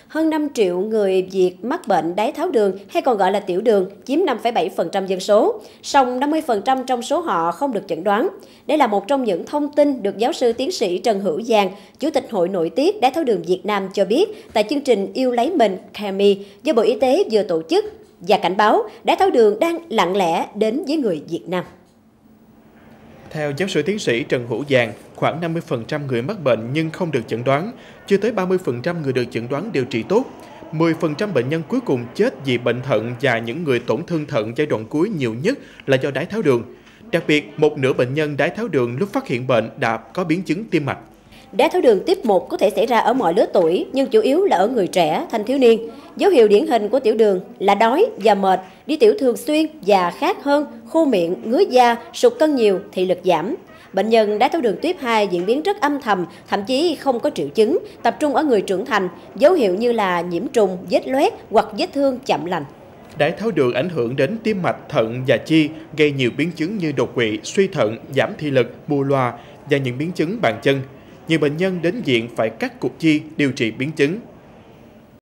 Hơn 5 triệu người Việt mắc bệnh đái tháo đường hay còn gọi là tiểu đường, chiếm 5,7% dân số. Song 50% trong số họ không được chẩn đoán. Đây là một trong những thông tin được giáo sư tiến sĩ Trần Hữu Giang, Chủ tịch Hội Nội tiết Đái tháo đường Việt Nam cho biết tại chương trình Yêu lấy mình CAMI do Bộ Y tế vừa tổ chức và cảnh báo đái tháo đường đang lặng lẽ đến với người Việt Nam. Theo giáo sư tiến sĩ Trần Hữu Giang, khoảng 50% người mắc bệnh nhưng không được chẩn đoán, chưa tới 30% người được chẩn đoán điều trị tốt. 10% bệnh nhân cuối cùng chết vì bệnh thận và những người tổn thương thận giai đoạn cuối nhiều nhất là do đái tháo đường. Đặc biệt, một nửa bệnh nhân đái tháo đường lúc phát hiện bệnh đã có biến chứng tim mạch. Đái tháo đường tiếp 1 có thể xảy ra ở mọi lứa tuổi, nhưng chủ yếu là ở người trẻ, thanh thiếu niên. Dấu hiệu điển hình của tiểu đường là đói và mệt, đi tiểu thường xuyên và khác hơn, khô miệng, ngứa da, sụt cân nhiều, thị lực giảm. Bệnh nhân đái tháo đường tuyếp 2 diễn biến rất âm thầm, thậm chí không có triệu chứng, tập trung ở người trưởng thành, dấu hiệu như là nhiễm trùng, vết loét hoặc vết thương chậm lành. Đái tháo đường ảnh hưởng đến tim mạch, thận và chi, gây nhiều biến chứng như đột quỵ, suy thận, giảm thị lực, mù loà và những biến chứng bàn chân. Nhiều bệnh nhân đến viện phải cắt cụt chi điều trị biến chứng.